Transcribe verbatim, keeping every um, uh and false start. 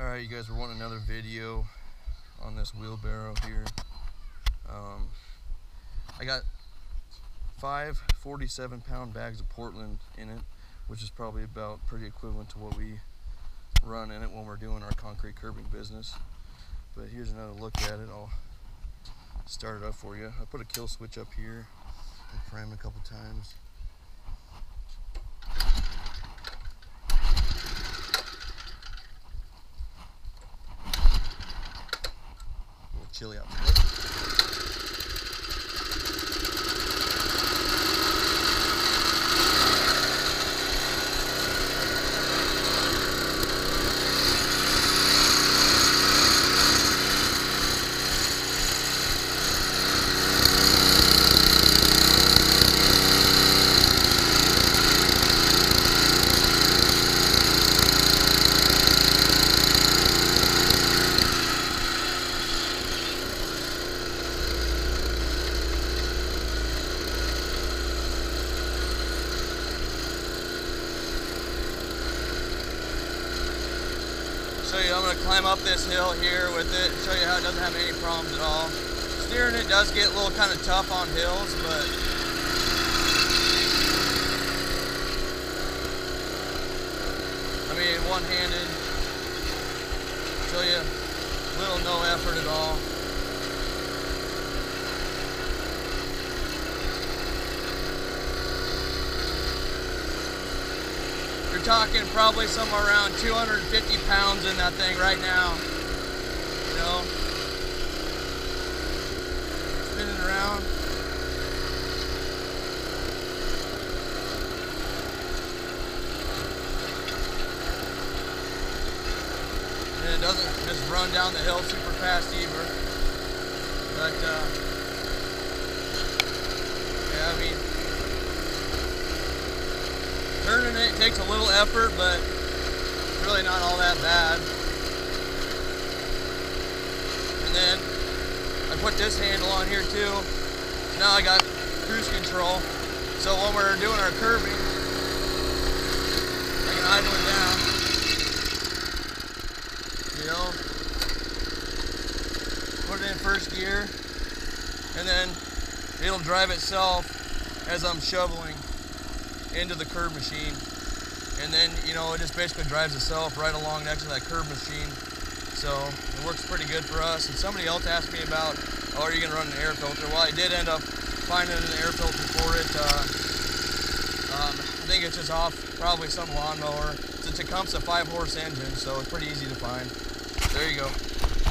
Alright, you guys are wanting another video on this wheelbarrow here. Um, I got five forty-seven pound bags of Portland in it, which is probably about pretty equivalent to what we run in it when we're doing our concrete curbing business. But here's another look at it. I'll start it up for you. I put a kill switch up here and prime it a couple times. A little chilly out today. Show you, I'm going to climb up this hill here with it, show you how it doesn't have any problems at all. Steering it does get a little kind of tough on hills, but I mean, one-handed, show you little no effort at all. You're talking probably somewhere around two hundred fifty pounds in that thing right now. You know, spinning around. And it doesn't just run down the hill super fast either. But uh, yeah, I mean, turning it takes a little effort, but it's really not all that bad. And then I put this handle on here too. So now I got cruise control. So when we're doing our curbing, I can idle it down. You know, put it in first gear, and then it'll drive itself as I'm shoveling into the curb machine, and then, you know, it just basically drives itself right along next to that curb machine. So it works pretty good for us. And somebody else asked me about, oh, are you going to run an air filter? Well, I did end up finding an air filter for it. Uh, um, I think it's just off probably some lawnmower. It's a Tecumseh five horse engine, so it's pretty easy to find. There you go.